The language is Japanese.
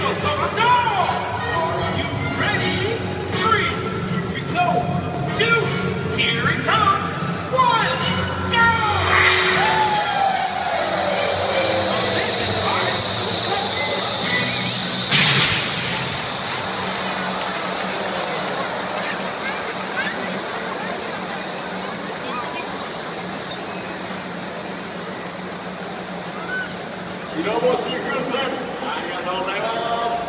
白星風船ありがとうございます。